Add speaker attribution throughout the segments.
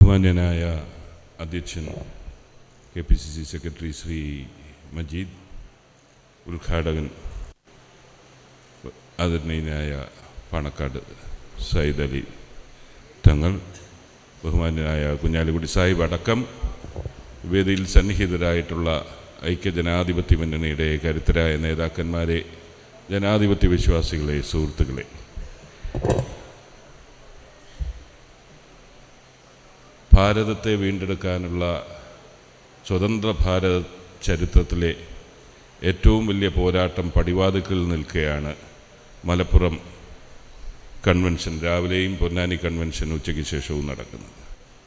Speaker 1: ബഹുമാന്യനായ അധ്യക്ഷൻ KPCC secretary Shri Majeed, ഉദ്ഘാടകൻ ആദരണീയനായ പാണക്കാട് സയ്യിദ് അലി തങ്ങൾ, ബഹുമാന്യനായ കുഞ്ഞാലിക്കുട്ടി സാഹിബ് അടക്കം വേദിയിൽ സന്നിഹിതരായിട്ടുള്ള ഐക്യജനാധിപത്യ മുന്നണിയുടെ കരുത്തരായ നേതാക്കന്മാരെ, ജനാധിപത്യ വിശ്വാസികളെ, സുഹൃത്തുക്കളെ, ഭാരതത്തെ വീണ്ടെടുക്കാനുള്ള സ്വതന്ത്ര ഭാരത ചരിത്രത്തിലെ ഏറ്റവും വലിയ പോരാട്ടം പടിവാതിൽക്കൽ നിൽക്കുകയാണ്. മലപ്പുറം കൺവെൻഷൻ രാവിലെയും പൊന്നാനി കൺവെൻഷൻ ഉച്ചയ്ക്ക് ശേഷവും നടക്കുന്നത്.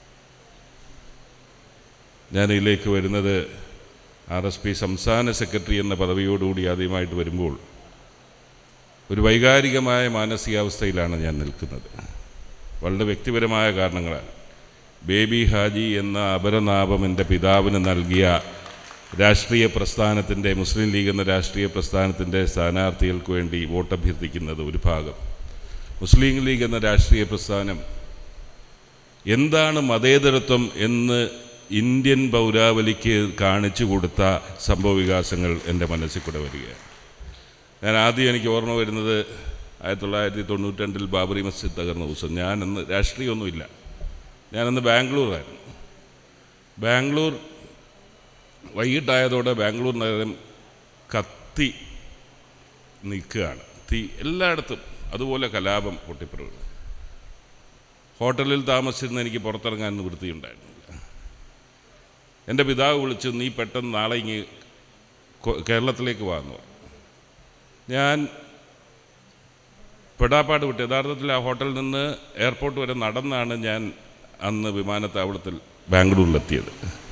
Speaker 1: ഞാനിതിലേക്ക് വരുന്നത് RSP സംസ്ഥാന സെക്രട്ടറി എന്ന പദവിയോടുകൂടി ആദ്യമായിട്ട് വരുമ്പോൾ ഒരു വൈകാരികമായ മാനസികാവസ്ഥയിലാണ് ഞാൻ നിൽക്കുന്നത്. വളരെ വ്യക്തിപരമായ കാരണങ്ങളാൽ ബേബി ഹാജി എന്ന അപരനാമം എൻ്റെ പിതാവിന് നൽകിയ രാഷ്ട്രീയ പ്രസ്ഥാനത്തിൻ്റെ, മുസ്ലിം ലീഗ് എന്ന രാഷ്ട്രീയ പ്രസ്ഥാനത്തിൻ്റെ സ്ഥാനാർത്ഥികൾക്ക് വേണ്ടി വോട്ടഭ്യർത്ഥിക്കുന്നത് ഒരു ഭാഗം, മുസ്ലിം ലീഗ് എന്ന രാഷ്ട്രീയ പ്രസ്ഥാനം എന്താണ് മതേതരത്വം എന്ന് ഇന്ത്യൻ പൗരാവലിക്ക് കാണിച്ചു കൊടുത്ത സംഭവവികാസങ്ങൾ എൻ്റെ മനസ്സിൽ കൂടെ വരികയാണ്. ഞാൻ ആദ്യം എനിക്ക് ഓർമ്മ വരുന്നത് 1992 ബാബറി മസ്ജിദ് തകർന്ന ദിവസം. ഞാനന്ന് രാഷ്ട്രീയമൊന്നുമില്ല, ഞാനന്ന് ബാംഗ്ലൂരായിരുന്നു. ബാംഗ്ലൂർ വൈകിട്ടായതോടെ ബാംഗ്ലൂർ നഗരം കത്തി നിൽക്കുകയാണ്, തീ എല്ലായിടത്തും. അതുപോലെ കലാപം പൊട്ടിപ്പുറപ്പെടുന്നു. ഹോട്ടലിൽ താമസിച്ചിരുന്ന എനിക്ക് പുറത്തിറങ്ങാൻ നിവൃത്തിയുണ്ടായിരുന്നില്ല. എൻ്റെ പിതാവ് വിളിച്ചു, നീ പെട്ടെന്ന് നാളെ ഇങ്ങ് കേരളത്തിലേക്ക് വാന്ന് പറഞ്ഞു. ഞാൻ പെടാപ്പാട് വിട്ടു. യഥാർത്ഥത്തിൽ ആ ഹോട്ടലിൽ നിന്ന് എയർപോർട്ട് വരെ നടന്നാണ് ഞാൻ അന്ന് വിമാനത്താവളത്തിൽ ബാംഗ്ലൂരിലെത്തിയത്.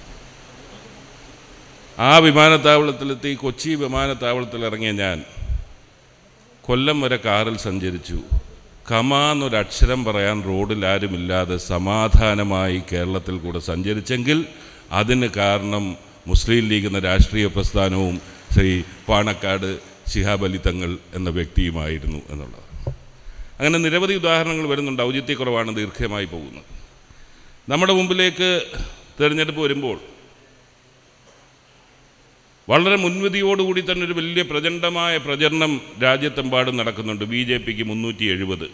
Speaker 1: ആ വിമാനത്താവളത്തിലെത്തി കൊച്ചി വിമാനത്താവളത്തിൽ ഇറങ്ങിയ ഞാൻ കൊല്ലം വരെ കാറിൽ സഞ്ചരിച്ചു. കമാന്നൊരക്ഷരം പറയാൻ റോഡിൽ ആരുമില്ലാതെ സമാധാനമായി കേരളത്തിൽ കൂടെ സഞ്ചരിച്ചെങ്കിൽ അതിന് കാരണം മുസ്ലിം ലീഗ് എന്ന രാഷ്ട്രീയ പ്രസ്ഥാനവും ശ്രീ പാണക്കാട് ശിഹാബ് അലി തങ്ങൾ എന്ന വ്യക്തിയുമായിരുന്നു എന്നുള്ളതാണ്. അങ്ങനെ നിരവധി ഉദാഹരണങ്ങൾ വരുന്നുണ്ട്. ഔചിത്യക്കുറവാണ് ദീർഘമായി പോകുന്നത്. നമ്മുടെ മുമ്പിലേക്ക് തിരഞ്ഞെടുപ്പ് വരുമ്പോൾ വളരെ മുൻവിധിയോടുകൂടി തന്നെ ഒരു വലിയ പ്രചണ്ഡമായ പ്രചരണം രാജ്യത്തെമ്പാടും നടക്കുന്നുണ്ട്. BJPക്ക് 370,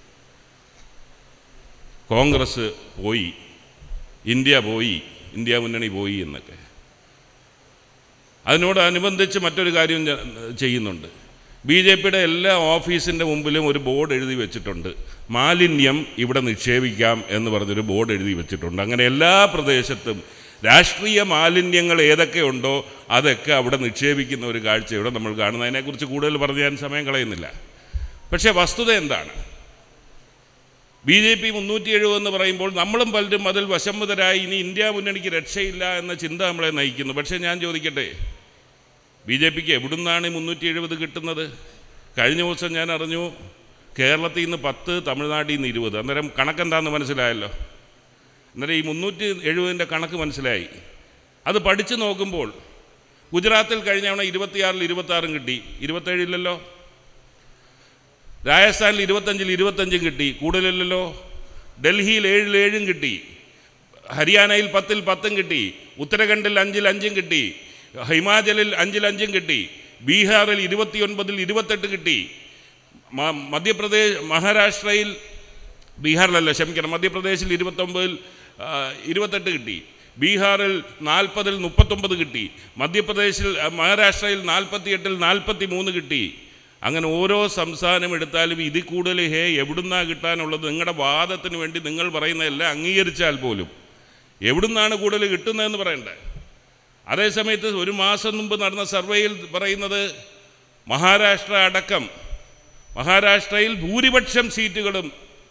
Speaker 1: കോൺഗ്രസ് പോയി, ഇന്ത്യ പോയി, ഇന്ത്യ മുന്നണി പോയി എന്നൊക്കെ. അതിനോടനുബന്ധിച്ച് മറ്റൊരു കാര്യം ചെയ്യുന്നുണ്ട്. BJPയുടെ എല്ലാ ഓഫീസിൻ്റെ മുമ്പിലും ഒരു ബോർഡ് എഴുതി വെച്ചിട്ടുണ്ട്, മാലിന്യം ഇവിടെ നിക്ഷേപിക്കാം എന്ന് പറഞ്ഞൊരു ബോർഡ് എഴുതി വെച്ചിട്ടുണ്ട്. അങ്ങനെ എല്ലാ പ്രദേശത്തും രാഷ്ട്രീയ മാലിന്യങ്ങൾ ഏതൊക്കെയുണ്ടോ അതൊക്കെ അവിടെ നിക്ഷേപിക്കുന്ന ഒരു കാഴ്ച ഇവിടെ നമ്മൾ കാണുന്നത്. അതിനെക്കുറിച്ച് കൂടുതൽ പറഞ്ഞ് ഞാൻ സമയം കളയുന്നില്ല. പക്ഷേ വസ്തുത എന്താണ്? BJP 370 എന്ന് പറയുമ്പോൾ നമ്മളും പലരും അതിൽ വശംവദരായി ഇനി ഇന്ത്യ മുന്നണിക്ക് രക്ഷയില്ല എന്ന ചിന്ത നമ്മളെ നയിക്കുന്നു. പക്ഷേ ഞാൻ ചോദിക്കട്ടെ, BJPക്ക് എവിടുന്നാണ് 370 കിട്ടുന്നത്? കഴിഞ്ഞ ദിവസം ഞാൻ അറിഞ്ഞു കേരളത്തിൽ നിന്ന് 10, തമിഴ്നാട്ടിൽ നിന്ന് 20. അന്നേരം കണക്കെന്താണെന്ന് മനസ്സിലായല്ലോ. അന്നേരം ഈ 370ൻ്റെ കണക്ക് മനസ്സിലായി. അത് പഠിച്ചു നോക്കുമ്പോൾ ഗുജറാത്തിൽ കഴിഞ്ഞ തവണ 26-ൽ 26 കിട്ടി, 27 ഇല്ലല്ലോ. രാജസ്ഥാനിൽ 25-ൽ 25 കിട്ടി, കൂടുതലില്ലല്ലോ. ഡൽഹിയിൽ 7-ൽ 7 കിട്ടി, ഹരിയാനയിൽ 10-ൽ 10 കിട്ടി, ഉത്തരാഖണ്ഡിൽ 5-ൽ 5 കിട്ടി, ഹിമാചലിൽ 5-ൽ 5 കിട്ടി, ബീഹാറിൽ 29-ൽ 28 കിട്ടി, മഹാരാഷ്ട്രയിൽ, ബീഹാറിലല്ല ക്ഷമിക്കണം, മധ്യപ്രദേശിൽ 29-ൽ 28 കിട്ടി, ബീഹാറിൽ 40-ൽ 39 കിട്ടി, മഹാരാഷ്ട്രയിൽ 48-ൽ 43 കിട്ടി. അങ്ങനെ ഓരോ സംസ്ഥാനം എടുത്താലും ഇതിൽ കൂടുതൽ എവിടുന്നാണ് കിട്ടാനുള്ളത്? നിങ്ങളുടെ വാദത്തിന് വേണ്ടി നിങ്ങൾ പറയുന്നതെല്ലാം അംഗീകരിച്ചാൽ പോലും എവിടുന്നാണ് കൂടുതൽ കിട്ടുന്നതെന്ന് പറയണ്ടേ? അതേസമയത്ത് ഒരു മാസം മുമ്പ് നടന്ന സർവേയിൽ പറയുന്നത് മഹാരാഷ്ട്ര അടക്കം, മഹാരാഷ്ട്രയിൽ ഭൂരിപക്ഷം സീറ്റുകളും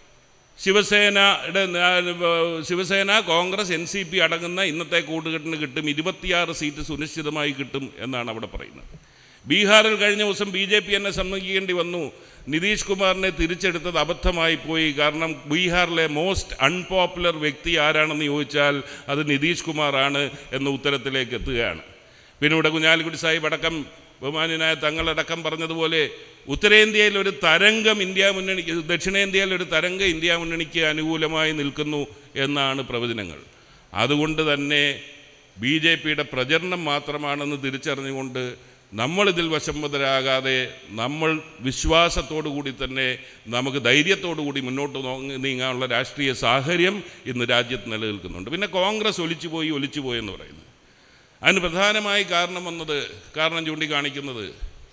Speaker 1: ശിവസേന, കോൺഗ്രസ്, NCP അടങ്ങുന്ന ഇന്നത്തെ കൂട്ടുകെട്ടിന് കിട്ടും. 26 സീറ്റ് സുനിശ്ചിതമായി കിട്ടും എന്നാണ് അവിടെ പറയുന്നത്. ബീഹാറിൽ കഴിഞ്ഞ ദിവസം BJP എന്നെ സമ്മതിക്കേണ്ടി വന്നു, നിതീഷ് കുമാറിനെ തിരിച്ചെടുത്തത് അബദ്ധമായി പോയി. കാരണം ബീഹാറിലെ മോസ്റ്റ് അൺപോപ്പുലർ വ്യക്തി ആരാണെന്ന് ചോദിച്ചാൽ അത് നിതീഷ് കുമാറാണ് എന്ന ഉത്തരത്തിലേക്ക് എത്തുകയാണ്. പിന്നെ ഇവിടെ കുഞ്ഞാലിക്കുട്ടി സാഹിബ് അടക്കം ബഹുമാന്യനായ തങ്ങളടക്കം പറഞ്ഞതുപോലെ ഉത്തരേന്ത്യയിൽ ഒരു തരംഗം ഇന്ത്യ മുന്നണിക്ക്, ദക്ഷിണേന്ത്യയിൽ ഒരു തരംഗം ഇന്ത്യ മുന്നണിക്ക് അനുകൂലമായി നിൽക്കുന്നു എന്നാണ് പ്രവചനങ്ങൾ. അതുകൊണ്ട് തന്നെ BJPയുടെ പ്രചരണം മാത്രമാണെന്ന് തിരിച്ചറിഞ്ഞുകൊണ്ട് നമ്മളിതിൽ വശംവദരാകാതെ നമ്മൾ വിശ്വാസത്തോടു കൂടി തന്നെ നമുക്ക് ധൈര്യത്തോടു കൂടി മുന്നോട്ട് നീങ്ങാനുള്ള രാഷ്ട്രീയ സാഹചര്യം ഇന്ന് രാജ്യത്ത് നിലനിൽക്കുന്നുണ്ട്. പിന്നെ കോൺഗ്രസ് ഒലിച്ചുപോയി എന്ന് പറയുന്നത് അതിന് പ്രധാനമായി കാരണം ചൂണ്ടിക്കാണിക്കുന്നത്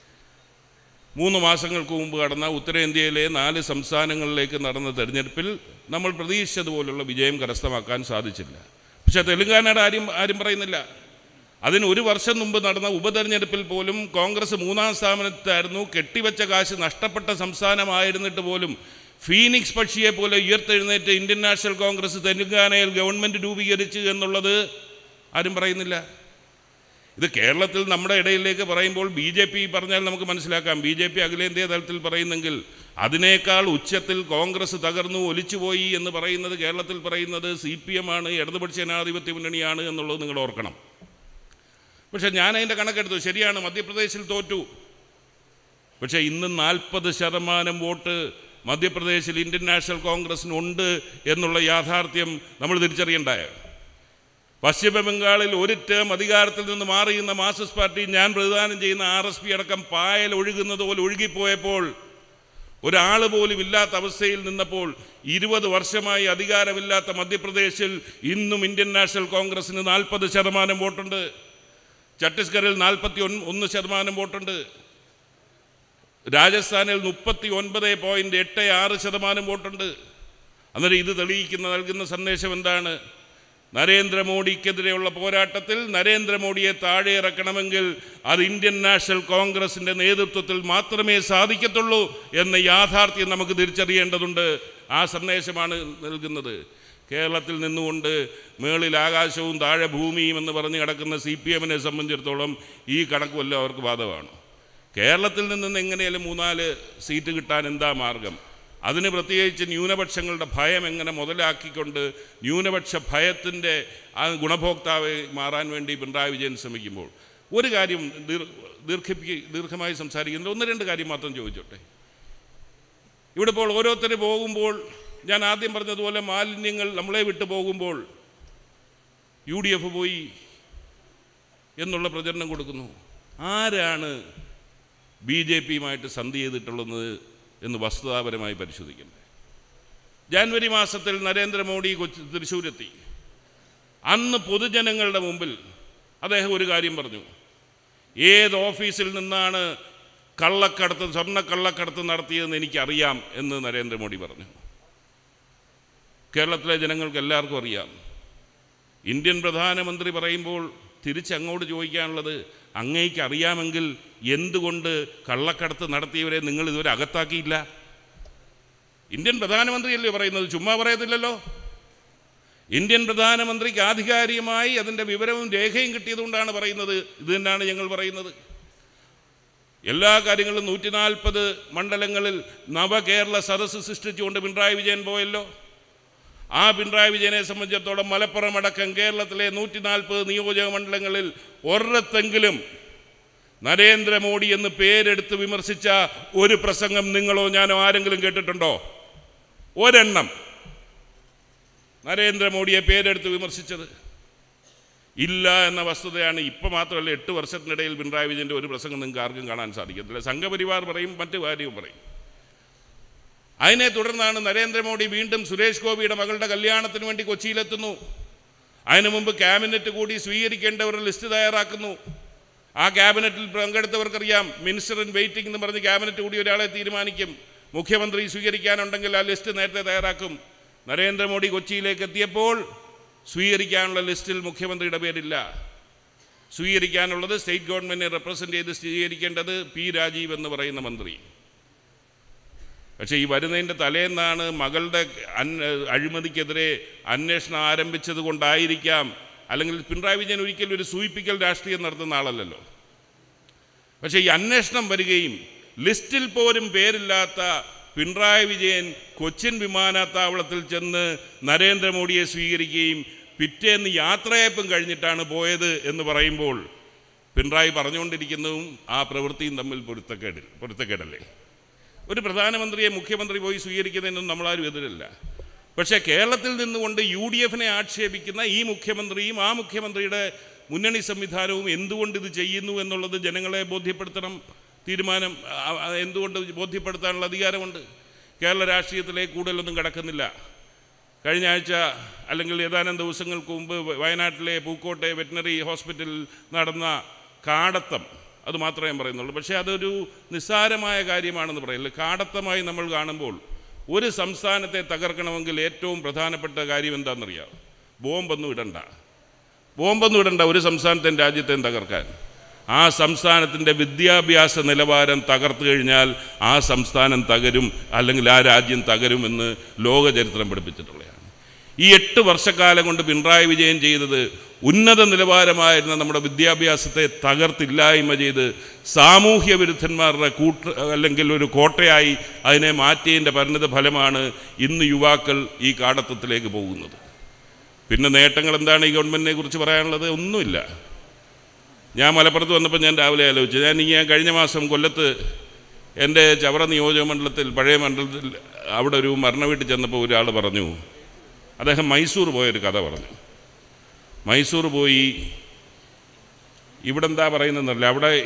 Speaker 1: 3 മാസങ്ങൾക്ക് മുമ്പ് നടന്ന ഉത്തരേന്ത്യയിലെ 4 സംസ്ഥാനങ്ങളിലേക്ക് നടന്ന തെരഞ്ഞെടുപ്പിൽ നമ്മൾ പ്രതീക്ഷിച്ചതുപോലുള്ള വിജയം കരസ്ഥമാക്കാൻ സാധിച്ചില്ല. പക്ഷേ തെലുങ്കാനയുടെ ആരും പറയുന്നില്ല. അതിന് 1 വർഷം മുമ്പ് നടന്ന ഉപതെരഞ്ഞെടുപ്പിൽ പോലും കോൺഗ്രസ് 3-ാം സ്ഥാനത്തായിരുന്നു. കെട്ടിവെച്ച കാശ് നഷ്ടപ്പെട്ട സംസ്ഥാനമായിരുന്നിട്ട് പോലും ഫീനിക്സ് പക്ഷിയെ പോലെ ഉയർത്തെഴുന്നേറ്റ് ഇന്ത്യൻ നാഷണൽ കോൺഗ്രസ് തെലുങ്കാനയിൽ ഗവൺമെൻറ് രൂപീകരിച്ചു എന്നുള്ളത് ആരും പറയുന്നില്ല. ഇത് കേരളത്തിൽ നമ്മുടെ ഇടയിലേക്ക് പറയുമ്പോൾ BJP പറഞ്ഞാൽ നമുക്ക് മനസ്സിലാക്കാം. BJP അഖിലേന്ത്യാ തലത്തിൽ പറയുന്നെങ്കിൽ അതിനേക്കാൾ ഉച്ചത്തിൽ കോൺഗ്രസ് തകർന്നു ഒലിച്ചുപോയി എന്ന് പറയുന്നത്, കേരളത്തിൽ പറയുന്നത് CPM ആണ്, ഇടതുപക്ഷ ജനാധിപത്യ മുന്നണിയാണ് എന്നുള്ളത് നിങ്ങൾ ഓർക്കണം. പക്ഷേ ഞാൻ അതിൻ്റെ കണക്കെടുത്തു. ശരിയാണ്, മധ്യപ്രദേശിൽ തോറ്റു. പക്ഷേ ഇന്ന് 40% വോട്ട് മധ്യപ്രദേശിൽ ഇന്ത്യൻ നാഷണൽ കോൺഗ്രസിനുണ്ട് എന്നുള്ള യാഥാർത്ഥ്യം നമ്മൾ തിരിച്ചറിയണ്ടായ. പശ്ചിമ ബംഗാളിൽ 1 ടേം അധികാരത്തിൽ നിന്ന് മാറിയുന്ന മാർക്സിസ്റ്റ് പാർട്ടി, ഞാൻ പ്രതിദാനം ചെയ്യുന്ന RSP അടക്കം പായൽ ഒഴുകുന്നത് പോലെ ഒഴുകിപ്പോയപ്പോൾ, ഒരാൾ പോലും ഇല്ലാത്ത അവസ്ഥയിൽ നിന്നപ്പോൾ 20 വർഷമായി അധികാരമില്ലാത്ത മധ്യപ്രദേശിൽ ഇന്നും ഇന്ത്യൻ നാഷണൽ കോൺഗ്രസിന് 40% വോട്ടുണ്ട്. ഛത്തീസ്ഗഡിൽ 41% വോട്ടുണ്ട്. രാജസ്ഥാനിൽ 39.86% വോട്ടുണ്ട്. അന്നേരം ഇത് നൽകുന്ന സന്ദേശം എന്താണ്? നരേന്ദ്രമോദിക്കെതിരെയുള്ള പോരാട്ടത്തിൽ നരേന്ദ്രമോദിയെ താഴെ ഇറക്കണമെങ്കിൽ അത് ഇന്ത്യൻ നാഷണൽ കോൺഗ്രസിൻ്റെ നേതൃത്വത്തിൽ മാത്രമേ സാധിക്കത്തുള്ളൂ എന്ന യാഥാർത്ഥ്യം നമുക്ക് തിരിച്ചറിയേണ്ടതുണ്ട്. ആ സന്ദേശമാണ് നൽകുന്നത്. കേരളത്തിൽ നിന്നുകൊണ്ട് മേളിൽ ആകാശവും താഴെ ഭൂമിയും എന്ന് പറഞ്ഞ് കിടക്കുന്ന CPM-നെ സംബന്ധിച്ചിടത്തോളം ഈ കണക്കുമല്ല അവർക്ക് ബാധകമാണ്. കേരളത്തിൽ നിന്ന് എങ്ങനെയാലും 3-4 സീറ്റ് കിട്ടാൻ എന്താ മാർഗം? അതിന് പ്രത്യേകിച്ച് ന്യൂനപക്ഷങ്ങളുടെ ഭയം എങ്ങനെ മുതലാക്കിക്കൊണ്ട് ന്യൂനപക്ഷ ഭയത്തിൻ്റെ ആ ഗുണഭോക്താവ് മാറാൻ വേണ്ടി പിണറായി വിജയൻ ശ്രമിക്കുമ്പോൾ ഒരു കാര്യം ദീർഘമായി സംസാരിക്കുന്നത് 1-2 കാര്യം മാത്രം ചോദിച്ചോട്ടെ. ഇവിടെ ഇപ്പോൾ ഓരോരുത്തർ പോകുമ്പോൾ, ഞാൻ ആദ്യം പറഞ്ഞതുപോലെ മാലിന്യങ്ങൾ നമ്മളെ വിട്ടു പോകുമ്പോൾ UDF പോയി എന്നുള്ള പ്രചരണം കൊടുക്കുന്നു. ആരാണ് BJP-യുമായിട്ട് സന്ധി ചെയ്തിട്ടുള്ളത് എന്ന് വസ്തുതാപരമായി പരിശോധിക്കണ്ടേ? ജനുവരി മാസത്തിൽ നരേന്ദ്രമോദി തൃശ്ശൂരെത്തി. അന്ന് പൊതുജനങ്ങളുടെ മുമ്പിൽ അദ്ദേഹം ഒരു കാര്യം പറഞ്ഞു. ഏത് ഓഫീസിൽ നിന്നാണ് സ്വർണ്ണക്കള്ളക്കടത്ത് നടത്തിയതെന്ന് എനിക്കറിയാം എന്ന് നരേന്ദ്രമോദി പറഞ്ഞു. കേരളത്തിലെ ജനങ്ങൾക്ക് എല്ലാവർക്കും അറിയാം. ഇന്ത്യൻ പ്രധാനമന്ത്രി പറയുമ്പോൾ തിരിച്ചങ്ങോട്ട് ചോദിക്കാനുള്ളത്, അങ്ങേക്ക് അറിയാമെങ്കിൽ എന്തുകൊണ്ട് കള്ളക്കടത്ത് നടത്തിയവരെ നിങ്ങൾ ഇതുവരെ അകത്താക്കിയില്ല? ഇന്ത്യൻ പ്രധാനമന്ത്രിയല്ലേ പറയുന്നത്, ചുമ്മാ പറയത്തില്ലല്ലോ. ഇന്ത്യൻ പ്രധാനമന്ത്രിക്ക് ആധികാരികമായി അതിൻ്റെ വിവരവും രേഖയും കിട്ടിയതുകൊണ്ടാണ് പറയുന്നത്. ഇത് തന്നെയാണ് ഞങ്ങൾ പറയുന്നത്. എല്ലാ കാര്യങ്ങളും 140 മണ്ഡലങ്ങളിൽ നവകേരള സദസ്സ് സൃഷ്ടിച്ചുകൊണ്ട് പിണറായി വിജയൻ പോയല്ലോ. ആ പിണറായി വിജയനെ സംബന്ധിച്ചിടത്തോളം മലപ്പുറം അടക്കം കേരളത്തിലെ 140 നിയോജക മണ്ഡലങ്ങളിൽ ഒരിടത്തെങ്കിലും നരേന്ദ്രമോദി എന്ന് പേരെടുത്ത് വിമർശിച്ച ഒരു പ്രസംഗം നിങ്ങളോ ഞാനോ ആരെങ്കിലും കേട്ടിട്ടുണ്ടോ? ഒരെണ്ണം നരേന്ദ്രമോദിയെ പേരെടുത്ത് വിമർശിച്ചത് ഇല്ല എന്ന വസ്തുതയാണ്. ഇപ്പം മാത്രമല്ല, 8 വർഷത്തിനിടയിൽ പിണറായി വിജയൻ്റെ ഒരു പ്രസംഗം നിങ്ങൾക്ക് ആർക്കും കാണാൻ സാധിക്കത്തില്ല. സംഘപരിവാർ പറയും, മറ്റു കാര്യവും പറയും. അതിനെ തുടർന്നാണ് നരേന്ദ്രമോദി വീണ്ടും സുരേഷ് ഗോപിയുടെ മകളുടെ കല്യാണത്തിന് വേണ്ടി കൊച്ചിയിലെത്തുന്നു. അതിനു മുമ്പ് ക്യാബിനറ്റ് കൂടി സ്വീകരിക്കേണ്ടവരുടെ ലിസ്റ്റ് തയ്യാറാക്കുന്നു. ആ ക്യാബിനറ്റിൽ പങ്കെടുത്തവർക്കറിയാം, മിനിസ്റ്റർ ഇൻ വെയിറ്റിംഗ് എന്ന് പറഞ്ഞ് ക്യാബിനറ്റ് കൂടി ഒരാളെ തീരുമാനിക്കും. മുഖ്യമന്ത്രി സ്വീകരിക്കാനുണ്ടെങ്കിൽ ആ ലിസ്റ്റ് നേരത്തെ തയ്യാറാക്കും. നരേന്ദ്രമോദി കൊച്ചിയിലേക്ക് എത്തിയപ്പോൾ സ്വീകരിക്കാനുള്ള ലിസ്റ്റിൽ മുഖ്യമന്ത്രിയുടെ പേരില്ല. സ്വീകരിക്കാനുള്ളത് സ്റ്റേറ്റ് ഗവൺമെൻറ്റിനെ റെപ്രസെൻ്റ് ചെയ്ത് സ്വീകരിക്കേണ്ടത് P. രാജീവ് എന്ന് പറയുന്ന മന്ത്രി. പക്ഷേ ഈ വരുന്നതിൻ്റെ തലേന്നാണ് മകളുടെ അഴിമതിക്കെതിരെ അന്വേഷണം ആരംഭിച്ചത് കൊണ്ടായിരിക്കാം, അല്ലെങ്കിൽ പിണറായി വിജയൻ ഒരിക്കലും ഒരു സൂചിപ്പിക്കൽ രാഷ്ട്രീയം നടത്തുന്ന ആളല്ലല്ലോ. പക്ഷേ ഈ അന്വേഷണം വരികയും ലിസ്റ്റിൽ പോലും പേരില്ലാത്ത പിണറായി വിജയൻ കൊച്ചിൻ വിമാനത്താവളത്തിൽ ചെന്ന് നരേന്ദ്രമോദിയെ സ്വീകരിക്കുകയും പിറ്റേന്ന് യാത്രയപ്പം കഴിഞ്ഞിട്ടാണ് പോയത് എന്ന് പറയുമ്പോൾ പിണറായി പറഞ്ഞുകൊണ്ടിരിക്കുന്നതും ആ പ്രവൃത്തിയും തമ്മിൽ പൊരുത്തക്കേടല്ലേ? ഒരു പ്രധാനമന്ത്രിയെ മുഖ്യമന്ത്രി പോയി സ്വീകരിക്കുന്നതിനൊന്നും നമ്മളാരും എതിരല്ല. പക്ഷേ കേരളത്തിൽ നിന്നുകൊണ്ട് UDF-നെ ആക്ഷേപിക്കുന്ന ഈ മുഖ്യമന്ത്രിയും ആ മുഖ്യമന്ത്രിയുടെ മുന്നണി സംവിധാനവും എന്തുകൊണ്ട് ഇത് ചെയ്യുന്നു എന്നുള്ളത് ജനങ്ങളെ ബോധ്യപ്പെടുത്തണം. തീരുമാനം എന്തുകൊണ്ട് ബോധ്യപ്പെടുത്താനുള്ള അധികാരമുണ്ട്. കേരള രാഷ്ട്രീയത്തിലേക്ക് കൂടുതലൊന്നും കടക്കുന്നില്ല. കഴിഞ്ഞ ആഴ്ച അല്ലെങ്കിൽ ഏതാനും ദിവസങ്ങൾക്ക് മുമ്പ് വയനാട്ടിലെ പൂക്കോട്ടെ വെറ്റിനറി ഹോസ്പിറ്റലിൽ നടന്ന കാടത്തം, അത് മാത്രമേ ഞാൻ പറയുന്നുള്ളൂ. പക്ഷേ അതൊരു നിസ്സാരമായ കാര്യമാണെന്ന് പറയില്ല. കാടത്തമായി നമ്മൾ കാണുമ്പോൾ ഒരു സംസ്ഥാനത്തെ തകർക്കണമെങ്കിൽ ഏറ്റവും പ്രധാനപ്പെട്ട കാര്യം എന്താണെന്നറിയാം? ബോംബൊന്നും ഇടണ്ട ഒരു സംസ്ഥാനത്തെ രാജ്യത്തെയും തകർക്കാൻ. ആ സംസ്ഥാനത്തിൻ്റെ വിദ്യാഭ്യാസ നിലവാരം തകർത്തു കഴിഞ്ഞാൽ ആ സംസ്ഥാനം തകരും, അല്ലെങ്കിൽ ആ രാജ്യം തകരുമെന്ന് ലോക ചരിത്രം പഠിപ്പിച്ചിട്ടുള്ളതാണ്. ഈ 8 വർഷക്കാലം കൊണ്ട് പിണറായി വിജയൻ ചെയ്തത് ഉന്നത നിലവാരമായിരുന്ന നമ്മുടെ വിദ്യാഭ്യാസത്തെ തകർത്തില്ലായ്മ ചെയ്ത് സാമൂഹ്യ വിരുദ്ധന്മാരുടെ അല്ലെങ്കിൽ ഒരു കോട്ടയായി അതിനെ മാറ്റിയതിൻ്റെ പരിണിത ഫലമാണ് ഇന്ന് യുവാക്കൾ ഈ കാടത്തത്തിലേക്ക് പോകുന്നത്. പിന്നെ നേട്ടങ്ങൾ എന്താണ് ഈ ഗവൺമെൻറ്റിനെ കുറിച്ച് പറയാനുള്ളത്? ഒന്നുമില്ല. ഞാൻ മലപ്പുറത്ത് വന്നപ്പോൾ ഞാൻ രാവിലെ ആലോചിച്ചു. ഞാൻ കഴിഞ്ഞ മാസം കൊല്ലത്ത് എൻ്റെ ചവറ നിയോജക മണ്ഡലത്തിൽ, പഴയ മണ്ഡലത്തിൽ, അവിടെ ഒരു മരണ വീട്ടിൽ ചെന്നപ്പോൾ ഒരാൾ പറഞ്ഞു, അദ്ദേഹം മൈസൂർ പോയൊരു കഥ പറഞ്ഞു. മൈസൂർ പോയി ഇവിടെ എന്താ പറയുന്നതെന്നല്ല,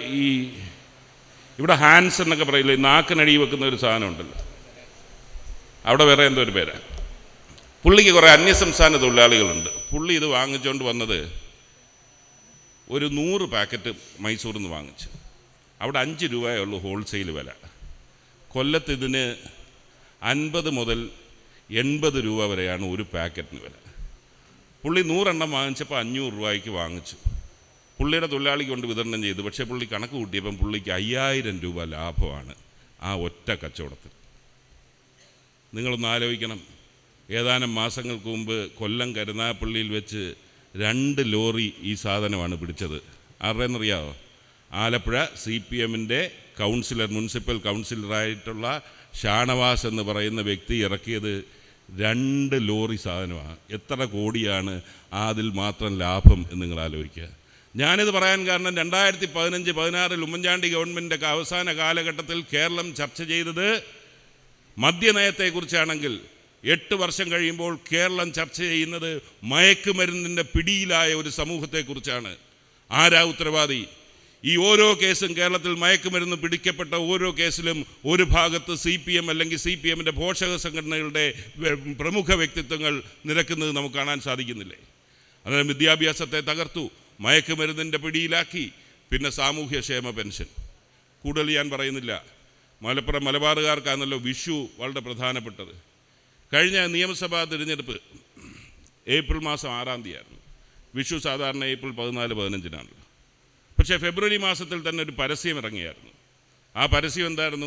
Speaker 1: ഇവിടെ ഹാൻസ് എന്നൊക്കെ പറയില്ലേ, നാക്കിനടി വെക്കുന്ന ഒരു സാധനം ഉണ്ടല്ലോ, അവിടെ വേറെ എന്തോ ഒരു പേരാണ്. പുള്ളിക്ക് കുറേ അന്യസംസ്ഥാന തൊഴിലാളികളുണ്ട്. പുള്ളി ഇത് വാങ്ങിച്ചുകൊണ്ട് വന്നത് ഒരു 100 പാക്കറ്റ് മൈസൂരിൽ നിന്ന് വാങ്ങിച്ചു. അവിടെ 5 രൂപയേ ഉള്ളൂ ഹോൾസെയിൽ വില. കൊല്ലത്ത് ഇതിന് 50 മുതൽ 80 രൂപ വരെയാണ് ഒരു പാക്കറ്റിന് വില. പുള്ളി 100 എണ്ണം വാങ്ങിച്ചപ്പോൾ 500 രൂപയ്ക്ക് വാങ്ങിച്ചു. പുള്ളിയുടെ തൊഴിലാളിക്ക് കൊണ്ട് വിതരണം ചെയ്തു. പക്ഷേ പുള്ളി കണക്ക് കൂട്ടിയപ്പം പുള്ളിക്ക് 5000 രൂപ ലാഭമാണ് ആ ഒറ്റ കച്ചവടത്തിൽ. നിങ്ങളൊന്ന് ആലോചിക്കണം. ഏതാനും മാസങ്ങൾക്ക് മുമ്പ് കൊല്ലം കരുനാഗപ്പള്ളിയിൽ വെച്ച് 2 ലോറി ഈ സാധനമാണ് പിടിച്ചത്. ആരുടെയെന്നറിയാമോ? ആലപ്പുഴ CPM-ൻ്റെ കൗൺസിലർ, മുനിസിപ്പൽ കൗൺസിലറായിട്ടുള്ള ഷാനവാസ് എന്ന് പറയുന്ന വ്യക്തി ഇറക്കിയത് 2 ലോറി സാധനമാണ്. എത്ര കോടിയാണ് അതിൽ മാത്രം ലാഭം എന്ന് നിങ്ങൾ ആലോചിക്കുക. ഞാനിത് പറയാൻ കാരണം 2015-16 ഉമ്മൻചാണ്ടി ഗവൺമെൻറ്റിൻ്റെ അവസാന കാലഘട്ടത്തിൽ കേരളം ചർച്ച ചെയ്തത് മദ്യനയത്തെക്കുറിച്ചാണെങ്കിൽ 8 വർഷം കഴിയുമ്പോൾ കേരളം ചർച്ച ചെയ്യുന്നത് മയക്കുമരുന്നിൻ്റെ പിടിയിലായ ഒരു സമൂഹത്തെക്കുറിച്ചാണ്. ആരാ ഉത്തരവാദി? ഈ ഓരോ കേസും കേരളത്തിൽ മയക്കുമരുന്ന് പിടിക്കപ്പെട്ട ഓരോ കേസിലും ഒരു ഭാഗത്ത് CPM അല്ലെങ്കിൽ CPM-ൻ്റെ പോഷക സംഘടനകളുടെ പ്രമുഖ വ്യക്തിത്വങ്ങൾ നിരക്കുന്നത് നമുക്ക് കാണാൻ സാധിക്കുന്നില്ലേ? അന്നേരം വിദ്യാഭ്യാസത്തെ തകർത്തു, മയക്കുമരുന്നിൻ്റെ പിടിയിലാക്കി. പിന്നെ സാമൂഹ്യക്ഷേമ പെൻഷൻ. കൂടുതൽ ഞാൻ പറയുന്നില്ല. മലബാറുകാർക്കാണല്ലോ വിഷു വളരെ പ്രധാനപ്പെട്ടത്. കഴിഞ്ഞ നിയമസഭാ തിരഞ്ഞെടുപ്പ് ഏപ്രിൽ മാസം 6-ാം തീയതിയായിരുന്നു. വിഷു സാധാരണ ഏപ്രിൽ 14-15-നാണല്ലോ. പക്ഷേ ഫെബ്രുവരി മാസത്തിൽ തന്നെ ഒരു പരസ്യം ഇറങ്ങിയായിരുന്നു. ആ പരസ്യം എന്തായിരുന്നു?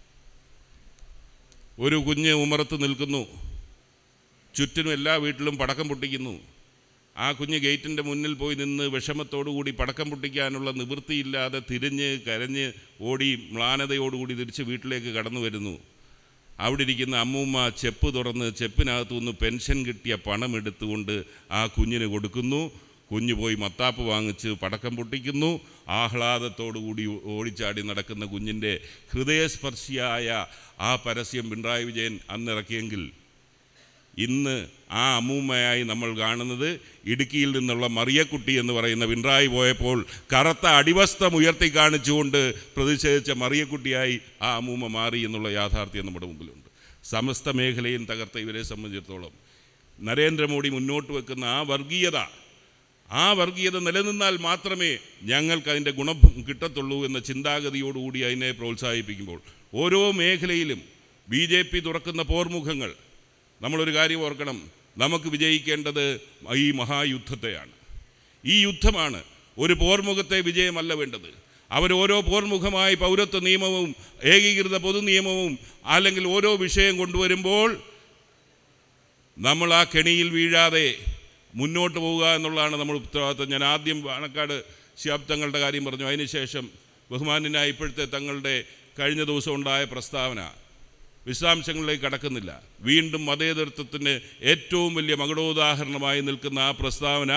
Speaker 1: ഒരു കുഞ്ഞ് ഉമ്മറത്ത് നിൽക്കുന്നു, ചുറ്റിനും എല്ലാ വീട്ടിലും പടക്കം പൊട്ടിക്കുന്നു. ആ കുഞ്ഞ് ഗേറ്റിൻ്റെ മുന്നിൽ പോയി നിന്ന് വിഷമത്തോടുകൂടി പടക്കം പൊട്ടിക്കാനുള്ള നിവൃത്തിയില്ലാതെ തിരിഞ്ഞ് കരഞ്ഞ് ഓടി മ്ലാനതയോടുകൂടി തിരിച്ച് വീട്ടിലേക്ക് കടന്നു വരുന്നു. അവിടെ ഇരിക്കുന്ന അമ്മൂമ്മ ചെപ്പ് തുറന്ന് ചെപ്പിനകത്തുനിന്ന് പെൻഷൻ കിട്ടിയ പണം എടുത്തുകൊണ്ട് ആ കുഞ്ഞിന് കൊടുക്കുന്നു. കുഞ്ഞ് പോയി മത്താപ്പ് വാങ്ങിച്ച് പടക്കം പൊട്ടിക്കുന്നു. ആഹ്ലാദത്തോടുകൂടി ഓടിച്ചാടി നടക്കുന്ന കുഞ്ഞിൻ്റെ ഹൃദയസ്പർശിയായ ആ പരസ്യം പിണറായി വിജയൻ അന്നിറക്കിയെങ്കിൽ ഇന്ന് ആ അമ്മൂമ്മയായി നമ്മൾ കാണുന്നത് ഇടുക്കിയിൽ നിന്നുള്ള മറിയക്കുട്ടി എന്ന് പറയുന്ന പിണറായി പോയപ്പോൾ കറുത്ത അടിവസ്ത്രം ഉയർത്തി കാണിച്ചുകൊണ്ട് പ്രതിഷേധിച്ച മറിയക്കുട്ടിയായി ആ അമ്മൂമ്മ മാറി എന്നുള്ള യാഥാർത്ഥ്യം നമ്മുടെ മുമ്പിലുണ്ട്. സമസ്ത മേഖലയും തകർത്ത ഇവരെ സംബന്ധിച്ചിടത്തോളം നരേന്ദ്രമോദി മുന്നോട്ട് വെക്കുന്ന ആ വർഗീയത നിലനിന്നാൽ മാത്രമേ ഞങ്ങൾക്ക് അതിൻ്റെ ഗുണം കിട്ടത്തുള്ളൂ എന്ന ചിന്താഗതിയോടുകൂടി അതിനെ പ്രോത്സാഹിപ്പിക്കുമ്പോൾ ഓരോ മേഖലയിലും BJP തുറക്കുന്ന പോർമുഖങ്ങൾ, നമ്മളൊരു കാര്യം ഓർക്കണം, നമുക്ക് വിജയിക്കേണ്ടത് ഈ മഹായുദ്ധത്തെയാണ്. ഈ യുദ്ധമാണ്. ഒരു പോർമുഖത്തെ വിജയമല്ല വേണ്ടത്. അവരോരോ പോർമുഖമായി പൗരത്വ നിയമവും ഏകീകൃത പൊതു നിയമവും അല്ലെങ്കിൽ ഓരോ വിഷയം കൊണ്ടുവരുമ്പോൾ നമ്മൾ ആ കെണിയിൽ വീഴാതെ മുന്നോട്ട് പോവുക എന്നുള്ളതാണ് നമ്മൾ ഉത്തരവാദിത്വം. ഞാൻ ആദ്യം പാണക്കാട് ശിഹാബ് തങ്ങളുടെ കാര്യം പറഞ്ഞു. അതിനുശേഷം ബഹുമാന്യനായ ഇപ്പോഴത്തെ തങ്ങളുടെ കഴിഞ്ഞ ദിവസം ഉണ്ടായ പ്രസ്താവന, വിശദാംശങ്ങളിലേക്ക് കടക്കുന്നില്ല. വീണ്ടും മതേതരത്വത്തിന് ഏറ്റവും വലിയ മകുടോദാഹരണമായി നിൽക്കുന്ന ആ പ്രസ്താവന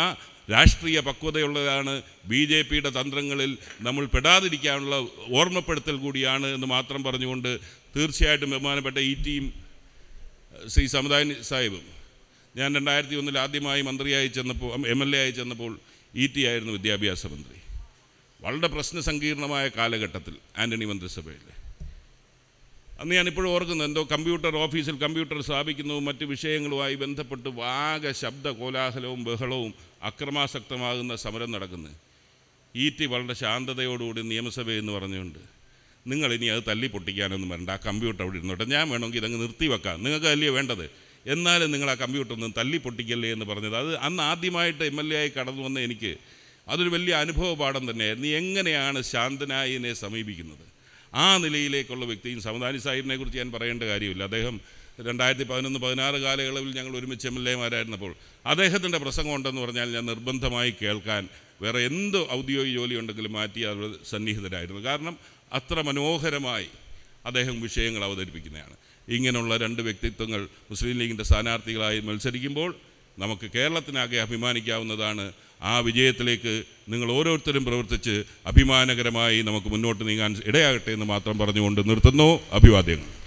Speaker 1: രാഷ്ട്രീയ പക്വതയുള്ളതാണ്, BJPയുടെ തന്ത്രങ്ങളിൽ നമ്മൾ പെടാതിരിക്കാനുള്ള ഓർമ്മപ്പെടുത്തൽ കൂടിയാണ് എന്ന് മാത്രം പറഞ്ഞുകൊണ്ട് തീർച്ചയായിട്ടും ബഹുമാനപ്പെട്ട ETയും ശ്രീ സമുദായ സാഹിബും, ഞാൻ 2001 ആദ്യമായി മന്ത്രിയായി ചെന്നപ്പോൾ MLA ആയി ചെന്നപ്പോൾ ET ആയിരുന്നു വിദ്യാഭ്യാസ മന്ത്രി. വളരെ പ്രശ്നസങ്കീർണമായ കാലഘട്ടത്തിൽ ആൻ്റണി മന്ത്രിസഭയിൽ അന്ന് ഞാനിപ്പോഴും ഓർക്കുന്നു, എന്തോ കമ്പ്യൂട്ടർ ഓഫീസിൽ കമ്പ്യൂട്ടർ സ്ഥാപിക്കുന്നതും മറ്റ് വിഷയങ്ങളുമായി ബന്ധപ്പെട്ട് ആകെ ശബ്ദ കോലാഹലവും ബഹളവും അക്രമാസക്തമാകുന്ന സമരം നടക്കുന്നത്. ET വളരെ ശാന്തതയോടുകൂടി നിയമസഭയിൽ എന്ന് പറഞ്ഞുകൊണ്ട്, നിങ്ങളിനി അത് തല്ലി പൊട്ടിക്കാനൊന്നും വരണ്ട, ആ കമ്പ്യൂട്ടർ അവിടെ ഇരുന്നോട്ടെ, ഞാൻ വേണമെങ്കിൽ ഇതങ്ങ് നിർത്തിവെക്കാം, നിങ്ങൾക്ക് അല്ലേ വേണ്ടത്, എന്നാലും നിങ്ങൾ ആ കമ്പ്യൂട്ടർ ഒന്നും തല്ലി പൊട്ടിക്കല്ലേ എന്ന് പറഞ്ഞത്. അത് അന്ന് ആദ്യമായിട്ട് MLA ആയി കടന്നു വന്ന എനിക്ക് അതൊരു വലിയ അനുഭവ പാഠം തന്നെയായിരുന്നു. എങ്ങനെയാണ് ശാന്തനായി ഇതിനെ സമീപിക്കുന്നത്, ആ നിലയിലേക്കുള്ള വ്യക്തിയും. സമദാനി സാഹിബിനെ കുറിച്ച് ഞാൻ പറയേണ്ട കാര്യമില്ല. അദ്ദേഹം 2011-16 കാലയളവിൽ ഞങ്ങൾ ഒരുമിച്ച് MLAമാരായിരുന്നപ്പോൾ അദ്ദേഹത്തിൻ്റെ പ്രസംഗം ഉണ്ടെന്ന് പറഞ്ഞാൽ ഞാൻ നിർബന്ധമായി കേൾക്കാൻ വേറെ എന്ത് ഔദ്യോഗിക ജോലി ഉണ്ടെങ്കിലും മാറ്റി അവർ സന്നിഹിതരായിരുന്നു. കാരണം അത്ര മനോഹരമായി അദ്ദേഹം വിഷയങ്ങൾ അവതരിപ്പിക്കുന്നതാണ്. ഇങ്ങനെയുള്ള 2 വ്യക്തിത്വങ്ങൾ മുസ്ലിം ലീഗിൻ്റെ സ്ഥാനാർത്ഥികളായി മത്സരിക്കുമ്പോൾ നമുക്ക് കേരളത്തിനാകെ അഭിമാനിക്കാവുന്നതാണ്. ആ വിജയത്തിലേക്ക് നിങ്ങൾ ഓരോരുത്തരും പ്രവർത്തിച്ച് അഭിമാനകരമായി നമുക്ക് മുന്നോട്ട് നീങ്ങാൻ ഇടയാകട്ടെ എന്ന് മാത്രം പറഞ്ഞുകൊണ്ട് നിർത്തുന്നു. അഭിവാദ്യങ്ങൾ.